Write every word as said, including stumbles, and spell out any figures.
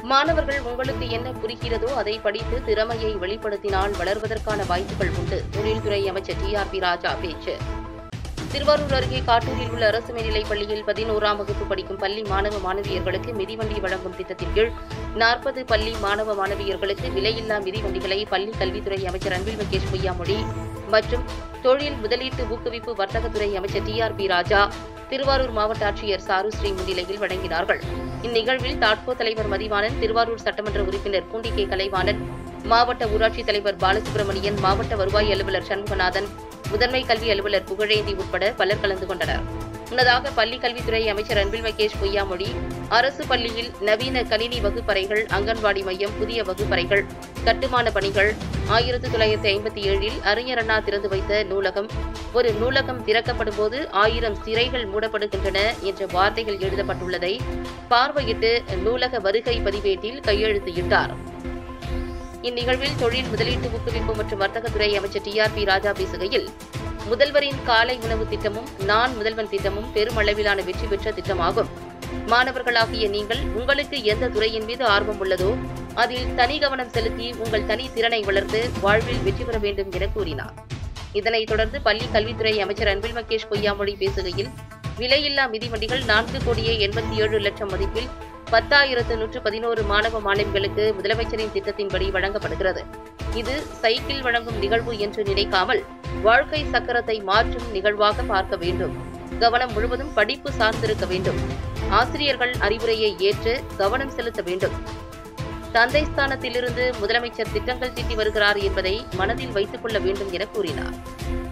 மாணவர்கள் உங்களுக்கு என்ன புரிகிறதோ அதை படித்து திறமையை வெளிப்படுத்தினால் வளர்வதற்கான வாய்ப்புகள் உண்டு. தொழில்துறை அமைச்சர் டி ஆர் பி ராஜா பேச்சு. திருவாரூர் அருகே காட்டூரில் உள்ள அரசு மேல்நிலைப் பள்ளியில் பதினோராம் வகுப்பு படிக்கும் பள்ளி மாணவ மாணவியர்களுக்கு மிதிவண்டி வழங்கும் திட்டத்தின் கீழ் நாற்பது பள்ளி மாணவ மாணவியர்களுக்கு விலையில்லா மிதிவண்டிகளை பள்ளி கல்வித்துறை அமைச்சர் அன்பில் மகேஷ் பொய்யாமொழி மற்றும் தொழில் முதலீட்டு ஊக்குவிப்பு வர்த்தகத்துறை அமைச்சர் T R B Raja Tiruvarur மாவட்ட ஆட்சியர் சாருஸ்ரீ முன்னிலையில் வழங்கினார்கள். இந்நிகழ்வில் தாட்கோ தலைவர் மதிவாணன், திருவாரூர் சட்டமன்ற உறுப்பினர் பூண்டி கே கலைவாணன், மாவட்ட ஊராட்சித் தலைவர் பாலசுப்ரமணியன், மாவட்ட வருவாய் அலுவலர் சண்முகநாதன், முதன்மை கல்வி அலுவலர் புகழேந்தி உட்பட பலர் கலந்து கொண்டனர். முன்னதாக பள்ளி கல்வித்துறை அமைச்சர் அன்பில் மகேஷ் பொய்யாமொழி அரசு பள்ளியில் நவீன கணினி வகுப்பறைகள், அங்கன்வாடி மையம், புதிய வகுப்பறைகள், கட்டுமான பணிகள், ஆயிரத்து தொள்ளாயிரத்தி ஐம்பத்தி ஏழில் அறிஞர் அண்ணா திறந்து வைத்த நூலகம், ஒரு நூலகம் திறக்கப்படும் போது ஆயிரம் சிறைகள் மூடப்படுகின்றன என்ற வார்த்தைகள் எழுதப்பட்டுள்ளதை பார்வையிட்டு நூலக வருகை பதிவேட்டில் கையெழுத்திட்டார். இந்நிகழ்வில் தொழில் முதலீட்டு ஊக்குவிப்பு மற்றும் வர்த்தகத்துறை அமைச்சர் டி ஆர் பி ராஜா பேசுகையில், முதல்வரின் காலை உணவு திட்டமும் நான் முதல்வன் திட்டமும் பெருமளவிலான வெற்றி பெற்ற திட்டமாகும். மாணவர்களாகிய நீங்கள் உங்களுக்கு எந்த துறையின் மீது ஆர்வம் உள்ளதோ அதில் தனி கவனம் செலுத்தி உங்கள் தனி திறனை வளர்த்து வாழ்வில் வெற்றி பெற வேண்டும் என கூறினார். இதனைத் தொடர்ந்து பள்ளி கல்வித்துறை அமைச்சர் அன்பில் மகேஷ் பொய்யாமொழி பேசுகையில், விலையில்லா மிதிவண்டிகள் நான்கு கோடியே எண்பத்தி ஏழு லட்சம் மதிப்பில் பத்தாயிரத்து நூற்று பதினோரு மாணவ மாணவிகளுக்கு முதலமைச்சரின் திட்டத்தின்படி வழங்கப்படுகிறது. இது சைக்கிள் வழங்கும் நிகழ்வு என்று நினைக்காமல் வாழ்க்கை சக்கரத்தை மாற்றும் நிகழ்வாக பார்க்க வேண்டும். கவனம் முழுவதும் படிப்பு சார்ந்திருக்க வேண்டும். ஆசிரியர்கள் அறிவுரையை ஏற்று கவனம் செலுத்த வேண்டும். தந்தை ஸ்தானத்திலிருந்து முதலமைச்சர் திட்டங்கள் தீட்டி வருகிறார் என்பதை மனதில் வைத்துக் கொள்ள வேண்டும் என கூறினார்.